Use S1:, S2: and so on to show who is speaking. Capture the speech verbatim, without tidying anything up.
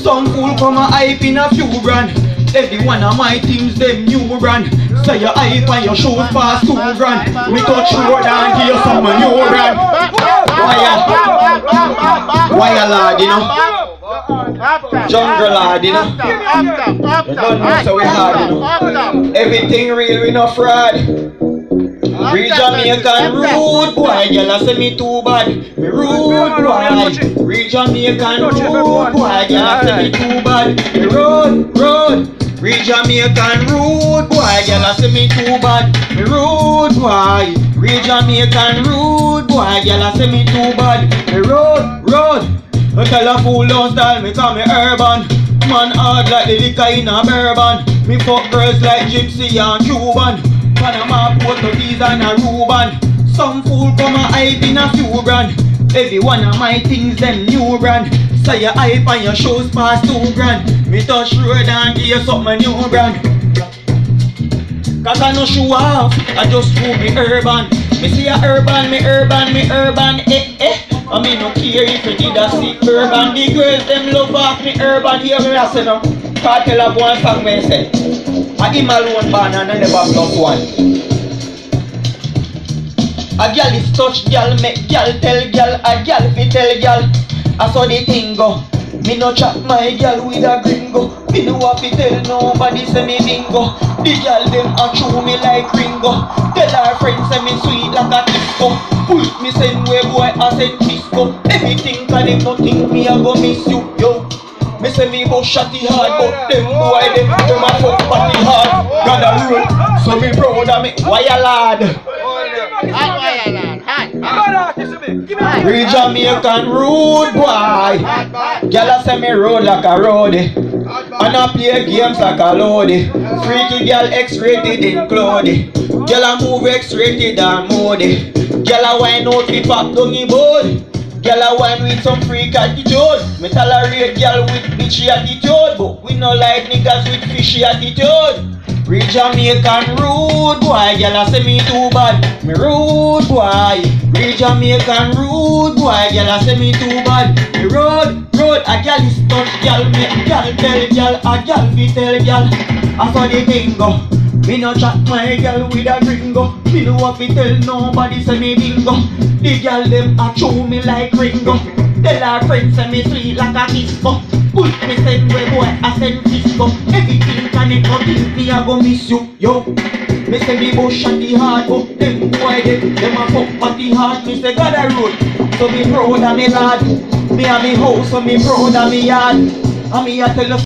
S1: Some fool come a hype in a few grand. Every one of my things them new brand. So your hype and your shows pass two grand. Me touch road and give you some new brand. Why ya? Why ya lad, you know? Jungle lad, you know? You don't know so we hard, you know? Everything real, we no fraud. Real Jamaican rude boy, girl say me too bad. Me rude boy. Real Jamaican rude boy, girl say me too bad. Me rude, rude. Real Jamaican rude boy, girl say me too bad. Me rude boy. Real Jamaican rude boy, girl say me too bad. Me rude, rude. I tell a fool don't style me 'cause me urban. Man hard like the liquor in a bourbon. Me fuck girls like Gypsy and Cuban. Panama, Portuguese and Aruban. Some fool come a hype in a few grand. Every one of my things them new brand. So your hype and your shows pass two grand. Me touch road and give you something new brand. Cause I no show off, I just show me urban. Me see a urban, me urban, me urban, eh eh. I me no care if you did a sick urban. The girls them love off me urban. Hear me I say no. Cartel of one song me say. I him alone ban and I never plus one. A girl is touch girl, make girl tell girl, a girl fi tell girl. I saw the thing go. Me no chat my girl with a gringo. Me no have to tell nobody say me bingo. The girl them a chew me like Ringo. Tell her friends say me sweet like a disco. Push me send way boy I send disco. Everything can them no think me I go miss you, yo. Me say me go shotty hard, but them boy them them a fuck party hard. Got a rule, so me proud of me. Why a lad? Real Jamaican rude boy. Gyal say me road like a roadie, and I play games like a loadie. Freaky girl X-rated in clothy. Gyal a move X-rated and moody. Gyal a wine out fi pop down the board. Gyal a wine with some freak attitude. Me tolerate gyal with bitchy attitude, but we no like niggas with fishy attitude. Real Jamaican rude boy, gyal a say me too bad. Me rude boy. Real Jamaican rude boy, gyal a say me too bad. Me rude, rude. A gyal is touch gyal, make gyal tell gyal, a gyal fi tell gyal. I saw the thing go. Me no chat my gyal with a gringo. Me no have to tell nobody say me bingo. The gyal them a chew me like Ringo. Tell her friends say me sweet like a disco. Put me send way boy, I send disco. Everything can it come in me I go miss you, yo. Me say me go shotty hard, but them boy them, them a fuck party hard. Me say God a road, so me proud of me lad. Me a me house, so me proud of me yard. And me a tell you